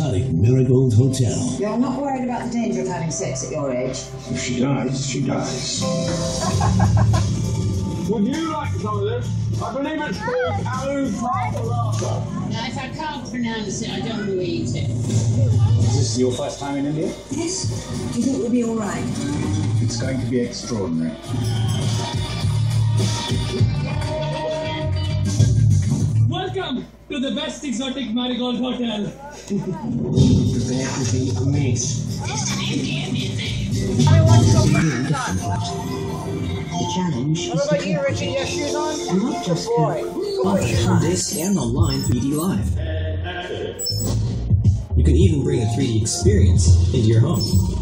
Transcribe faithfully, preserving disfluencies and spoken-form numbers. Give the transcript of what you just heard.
exotic Marigold Hotel. You're not worried about the danger of having sex at your age? If she dies, she dies. Would you like some of this? I believe it's called aloo farfalata. Now, if I can't pronounce it, I don't want to eat it. Is this your first time in India? Yes. Do you think we'll be all right? It's going to be extraordinary. Welcome to the best exotic Marigold Hotel. Prepare to be amazed. I want some The challenge What is about to you, Richie? Yes, shoes on? and not just Boy. on this and online three D Live. You can even bring a three D experience into your home.